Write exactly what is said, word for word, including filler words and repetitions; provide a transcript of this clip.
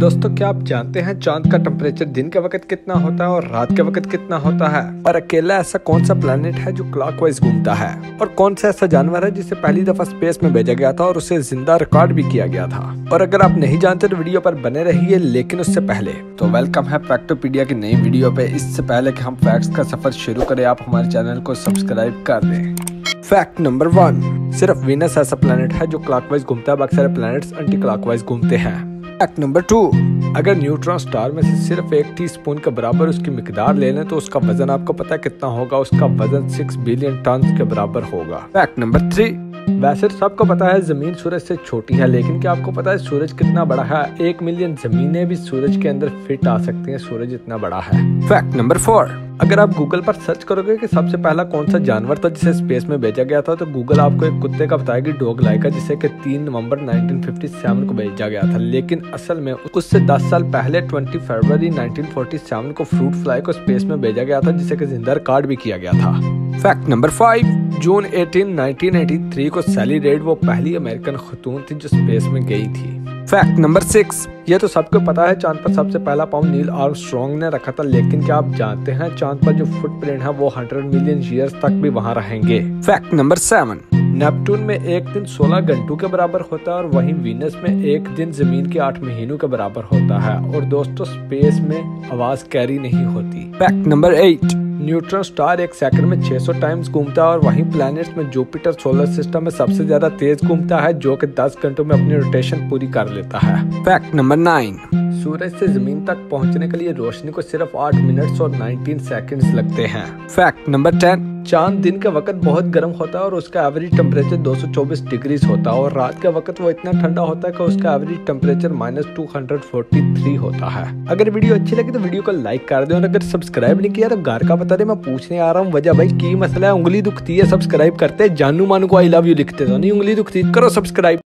दोस्तों, क्या आप जानते हैं चांद का टेम्परेचर दिन के वक्त कितना होता है और रात के वक्त कितना होता है? और अकेला ऐसा कौन सा प्लेनेट है जो क्लॉकवाइज घूमता है? और कौन सा ऐसा जानवर है जिसे पहली दफा स्पेस में भेजा गया था और उसे जिंदा रिकॉर्ड भी किया गया था? और अगर आप नहीं जानते तो वीडियो पर बने रहिए, लेकिन उससे पहले तो वेलकम है फैक्टोपीडिया की नई वीडियो पे। इससे पहले कि हम फैक्ट्स का सफर शुरू करें, आप हमारे चैनल को सब्सक्राइब कर दें। फैक्ट नंबर वन, सिर्फ वीनस ऐसा प्लेनेट है जो क्लॉकवाइज घूमता है, बाकी सारे प्लैनेट्स एंटी क्लॉकवाइज घूमते हैं। फैक्ट नंबर टू, अगर न्यूट्रॉन स्टार में से सिर्फ एक टीस्पून के बराबर उसकी मिकदार ले लें तो उसका वजन आपको पता है कितना होगा? उसका वजन सिक्स बिलियन टन के बराबर होगा। फैक्ट नंबर थ्री, वैसे सबको पता है जमीन सूरज से छोटी है, लेकिन क्या आपको पता है सूरज कितना बड़ा है? एक मिलियन जमीनें भी सूरज के अंदर फिट आ सकती हैं, सूरज इतना बड़ा है। फैक्ट नंबर फोर, अगर आप गूगल पर सर्च करोगे कि सबसे पहला कौन सा जानवर था जिसे स्पेस में भेजा गया था, तो गूगल आपको एक कुत्ते का बताएगी, डॉग लाइका, जिसे कि तीन नवंबर नाइनटीन फिफ्टी सेवन को भेजा गया था। लेकिन असल में उससे दस साल पहले बीस फरवरी नाइनटीन फोर्टी सेवन को फ्रूट फ्लाई को स्पेस में भेजा गया था, जिसे कि जिंदा रिकॉर्ड भी किया गया था। फैक्ट नंबर फाइव, जून अठारह नाइनटीन एटी थ्री को सैली रेड वो पहली अमेरिकन खतून थी जो स्पेस में गई थी। फैक्ट नंबर सिक्स, ये तो सबको पता है चांद पर सबसे पहला पाँव नील आर्मस्ट्रांग ने रखा था, लेकिन क्या आप जानते हैं चांद पर जो फुटप्रिंट है वो हंड्रेड मिलियन ईयर्स तक भी वहां रहेंगे। फैक्ट नंबर सेवन, नेपट्टून में एक दिन सोलह घंटों के बराबर होता है और वहीं वीनस में एक दिन जमीन के आठ महीनों के बराबर होता है। और दोस्तों, स्पेस में आवाज कैरी नहीं होती। Fact number eight, neutron star एक सेकंड में छह सौ टाइम्स घूमता है और वहीं प्लैनेट्स में जुपिटर सोलर सिस्टम में सबसे ज्यादा तेज घूमता है, जो कि दस घंटों में अपनी रोटेशन पूरी कर लेता है। फैक्ट नंबर नाइन, सूरज से जमीन तक पहुंचने के लिए रोशनी को सिर्फ आठ मिनट्स और उन्नीस सेकंड्स लगते हैं। फैक्ट नंबर टेन, चांद दिन के वक्त बहुत गर्म होता है और उसका एवरेज टेम्परेचर दो सौ चौबीस डिग्री होता है, और रात के वक्त वो इतना ठंडा होता है कि उसका average temperature minus two hundred forty three होता है। अगर वीडियो अच्छी लगी तो वीडियो को लाइक कर दे, और अगर सब्सक्राइब नहीं किया तो घर का बता दे। मैं पूछने आ रहा हूँ वजह, भाई की मसला है? उंगली दुखती है सब्सक्राइब करते, जानू मानू को आई लव यू लिखते तो नहीं, उंगली दुखती, करो सब्सक्राइब।